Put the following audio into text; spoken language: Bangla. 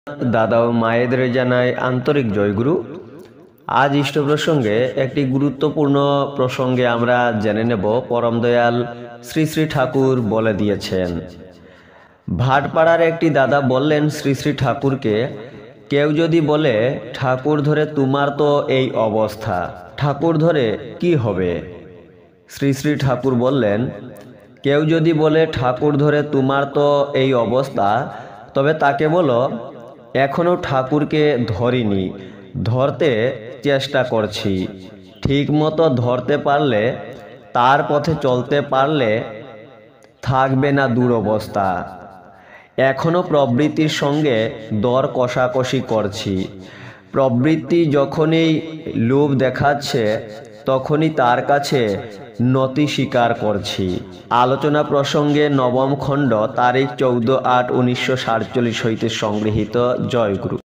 দাদা ও মায়েদের জানাই আন্তরিক জয়গুরু। আজ ইষ্ট প্রসঙ্গে একটি গুরুত্বপূর্ণ প্রসঙ্গে আমরা জেনে নেব। পরম দয়াল শ্রী শ্রী ঠাকুর বলে দিয়েছেন। ভাটপাড়ার একটি দাদা বললেন শ্রী শ্রী ঠাকুরকে, কেউ যদি বলে ঠাকুর ধরে তোমার তো এই অবস্থা, ঠাকুর ধরে কি হবে? শ্রী শ্রী ঠাকুর বললেন, কেউ যদি বলে ঠাকুর ধরে তোমার তো এই অবস্থা, তবে তাকে বলো এখনো ঠাকুরকে ধরিনি, ধরতে চেষ্টা করছি। ঠিক মতো ধরতে পারলে, তার পথে চলতে পারলে থাকবে না দুরবস্থা। এখনো প্রবৃত্তির সঙ্গে দর কষাকষি করছি। প্রবৃত্তি যখনই লোভ দেখাচ্ছে, তখনই তার কাছে নতি স্বীকার করছি। আলোচনা প্রসঙ্গে নবম খণ্ড, তারিখ 14/8/1947 হইতে সংগৃহীত। জয়গুরু।